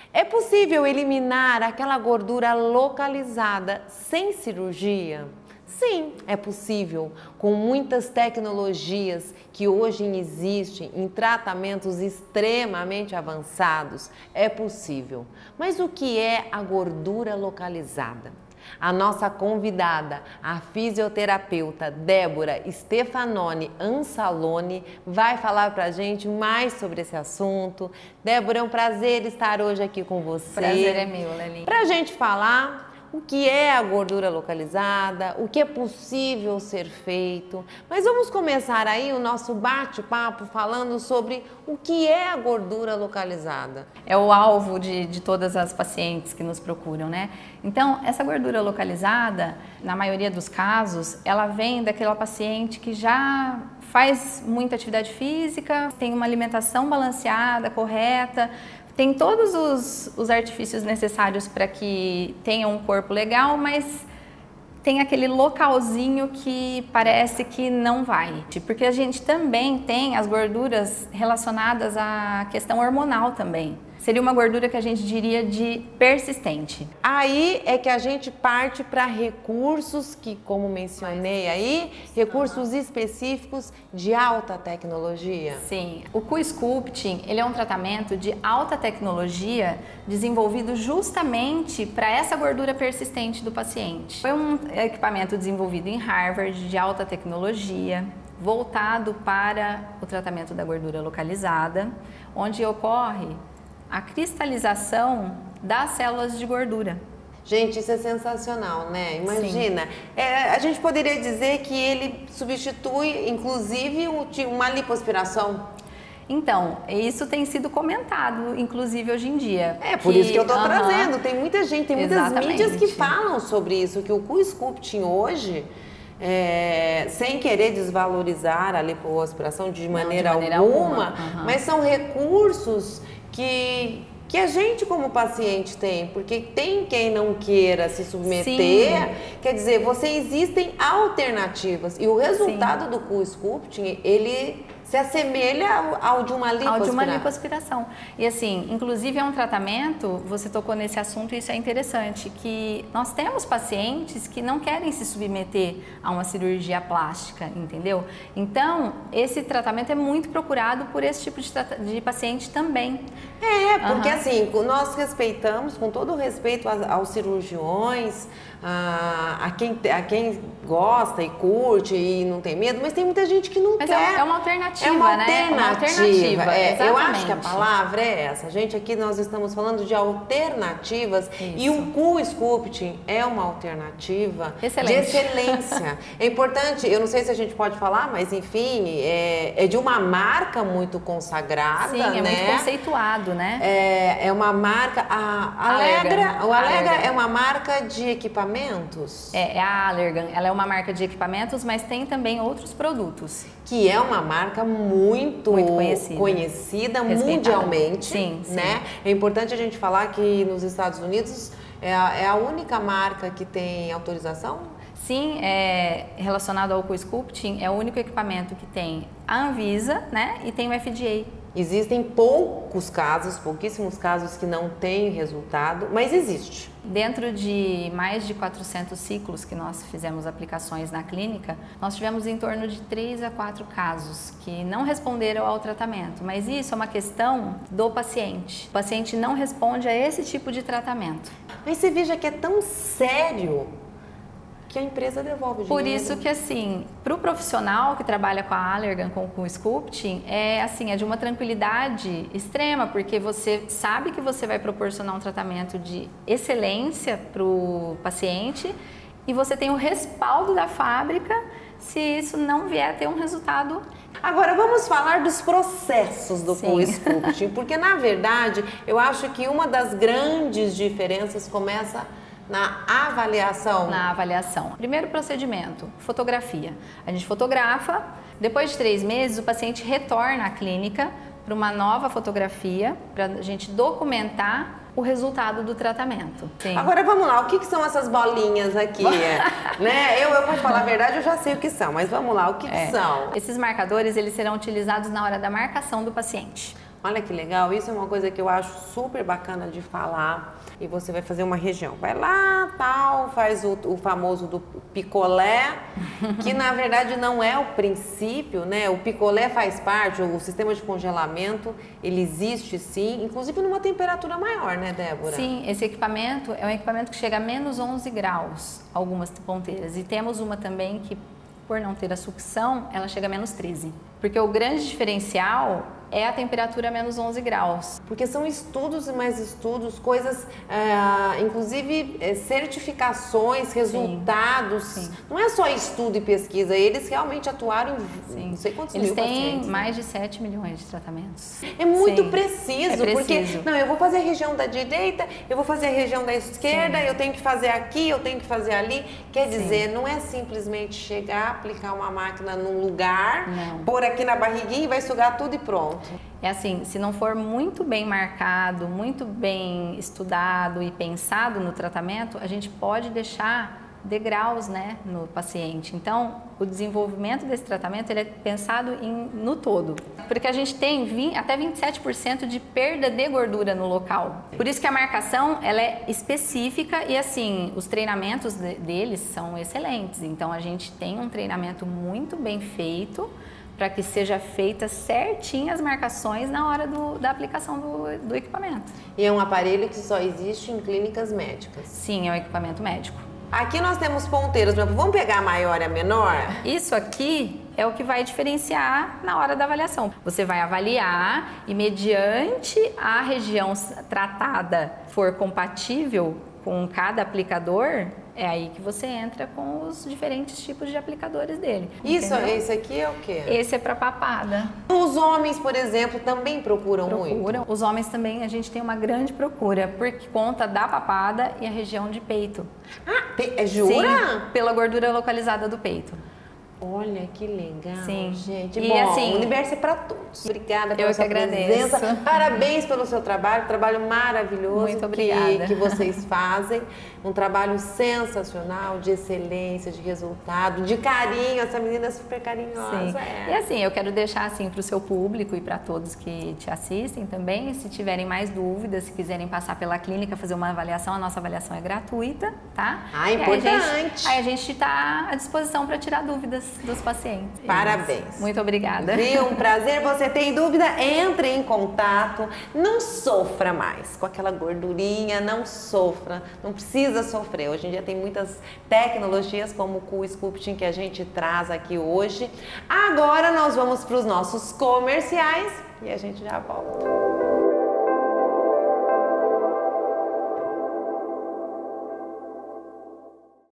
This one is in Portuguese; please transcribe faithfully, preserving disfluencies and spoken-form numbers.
É possível eliminar aquela gordura localizada sem cirurgia? Sim, é possível. Com muitas tecnologias que hoje existem em tratamentos extremamente avançados, é possível. Mas o que é a gordura localizada? A nossa convidada, a fisioterapeuta Débora Stefanoni Ansaloni, vai falar pra gente mais sobre esse assunto. Débora, é um prazer estar hoje aqui com você. Prazer é meu, Leli. Pra gente falar o que é a gordura localizada, o que é possível ser feito. Mas vamos começar aí o nosso bate-papo falando sobre o que é a gordura localizada. É o alvo de, de todas as pacientes que nos procuram, né? Então, essa gordura localizada, na maioria dos casos, ela vem daquela paciente que já faz muita atividade física, tem uma alimentação balanceada, correta, tem todos os, os artifícios necessários para que tenha um corpo legal, mas tem aquele localzinho que parece que não vai. Porque a gente também tem as gorduras relacionadas à questão hormonal também. Seria uma gordura que a gente diria de persistente. Aí é que a gente parte para recursos que, como mencionei aí, recursos específicos de alta tecnologia. Sim, o Q-Sculpting, ele é um tratamento de alta tecnologia desenvolvido justamente para essa gordura persistente do paciente. Foi um equipamento desenvolvido em Harvard de alta tecnologia, voltado para o tratamento da gordura localizada, onde ocorre a cristalização das células de gordura. Gente, isso é sensacional, né? Imagina, é, a gente poderia dizer que ele substitui, inclusive, uma lipoaspiração. Então, isso tem sido comentado, inclusive, hoje em dia. É, por que, isso que eu tô uh-huh, trazendo. Tem muita gente, tem muitas exatamente. mídias que falam sobre isso, que o Q-Sculpting hoje, é, sem querer desvalorizar a lipoaspiração de maneira, Não, de maneira alguma, alguma. Uh-huh. Mas são recursos que, que a gente como paciente tem, porque tem quem não queira se submeter. Sim. Quer dizer, você existem alternativas e o resultado Sim. do Q-Sculpting, ele se assemelha ao, ao de uma lipoaspiração. Ao de uma lipoaspiração. E assim, inclusive é um tratamento, você tocou nesse assunto e isso é interessante, que nós temos pacientes que não querem se submeter a uma cirurgia plástica, entendeu? Então, esse tratamento é muito procurado por esse tipo de, de paciente também. É, porque uhum. assim, nós respeitamos, com todo o respeito aos cirurgiões, a, a, quem, a quem gosta e curte e não tem medo, mas tem muita gente que não mas quer. É uma alternativa. É uma Né? alternativa, uma alternativa é, eu acho que a palavra é essa. Gente, aqui nós estamos falando de alternativas. Isso. E o Q-Sculpting é uma alternativa Excelente. de excelência. É importante, eu não sei se a gente pode falar, mas enfim, é, é de uma marca muito consagrada. Sim, é né? muito conceituado, né? É, é uma marca, a Allegra, o Allegra é uma marca de equipamentos? É, é a Allergan, ela é uma marca de equipamentos, mas tem também outros produtos. Que é uma marca muito, muito conhecida, conhecida mundialmente, sim, sim. né? É importante a gente falar que nos Estados Unidos é a, é a única marca que tem autorização? Sim, é, relacionado ao Q-Sculpting, é o único equipamento que tem a Anvisa, né? E tem o F D A. Existem poucos casos, pouquíssimos casos que não têm resultado, mas existe. Dentro de mais de quatrocentos ciclos que nós fizemos aplicações na clínica, nós tivemos em torno de três a quatro casos que não responderam ao tratamento, mas isso é uma questão do paciente. O paciente não responde a esse tipo de tratamento. Mas você veja que é tão sério que a empresa devolve o dinheiro. Por isso que, assim, para o profissional que trabalha com a Allergan, com o Sculpting, é assim, é de uma tranquilidade extrema, porque você sabe que você vai proporcionar um tratamento de excelência para o paciente e você tem o respaldo da fábrica se isso não vier a ter um resultado. Agora vamos falar dos processos do Q-Sculpting, porque na verdade eu acho que uma das grandes diferenças começa na avaliação. Na avaliação. Primeiro procedimento, fotografia. A gente fotografa, depois de três meses o paciente retorna à clínica para uma nova fotografia, para a gente documentar o resultado do tratamento. Sim. Agora vamos lá, o que, que são essas bolinhas aqui? né? Eu, eu vou falar a verdade, eu já sei o que são, mas vamos lá, o que, é. que são? Esses marcadores, eles serão utilizados na hora da marcação do paciente. Olha que legal, isso é uma coisa que eu acho super bacana de falar. E você vai fazer uma região, vai lá, tal, faz o, o famoso do picolé, que na verdade não é o princípio, né? O picolé faz parte, o sistema de congelamento, ele existe sim, inclusive numa temperatura maior, né, Débora? Sim, esse equipamento é um equipamento que chega a menos onze graus, algumas ponteiras. E temos uma também que, por não ter a sucção, ela chega a menos treze. Porque o grande diferencial é a temperatura menos onze graus. Porque são estudos e mais estudos, coisas, é, inclusive é, certificações, resultados. Sim, sim. Não é só estudo e pesquisa, eles realmente atuaram em sim. não sei quantos eles mil pacientes. Eles têm mais de sete milhões de tratamentos. É muito sim. preciso, é porque preciso. não, eu vou fazer a região da direita, eu vou fazer a região da esquerda, sim. eu tenho que fazer aqui, eu tenho que fazer ali. Quer dizer, sim. não é simplesmente chegar, aplicar uma máquina num lugar, não. pôr aqui na barriguinha e vai sugar tudo e pronto. É assim, se não for muito bem marcado, muito bem estudado e pensado no tratamento, a gente pode deixar degraus, né, no paciente. Então, o desenvolvimento desse tratamento ele é pensado em, no todo. Porque a gente tem vinte, até vinte e sete por cento de perda de gordura no local. Por isso que a marcação ela é específica e assim, os treinamentos de, deles são excelentes. Então, a gente tem um treinamento muito bem feito para que seja feita certinho as marcações na hora do, da aplicação do, do equipamento. E é um aparelho que só existe em clínicas médicas? Sim, é um equipamento médico. Aqui nós temos ponteiros, vamos pegar a maior e a menor? Isso aqui é o que vai diferenciar na hora da avaliação. Você vai avaliar e mediante a região tratada for compatível com cada aplicador, é aí que você entra com os diferentes tipos de aplicadores dele. Isso, entendeu? Esse aqui é o quê? Esse é para papada. Os homens, por exemplo, também procuram, procuram muito? Procuram. Os homens também, a gente tem uma grande procura, por conta da papada e a região de peito. Ah, jura? Sim, pela gordura localizada do peito. Olha que legal, sim. gente. E bom, assim, o universo é para todos. Obrigada pela eu sua que agradeço. presença. Parabéns pelo seu trabalho, trabalho maravilhoso. Muito obrigada. Que, que vocês fazem. Um trabalho sensacional, de excelência, de resultado, de carinho. Essa menina é super carinhosa. Sim. É. E assim, eu quero deixar assim para o seu público e para todos que te assistem também, se tiverem mais dúvidas, se quiserem passar pela clínica, fazer uma avaliação, a nossa avaliação é gratuita, tá? Ah, importante. Aí a gente está à disposição para tirar dúvidas dos pacientes. Parabéns. Muito obrigada. Viu? Um prazer. Você tem dúvida? Entre em contato. Não sofra mais com aquela gordurinha, não sofra. Não precisa sofrer. Hoje em dia tem muitas tecnologias como o Cool Sculpting que a gente traz aqui hoje. Agora nós vamos para os nossos comerciais e a gente já volta.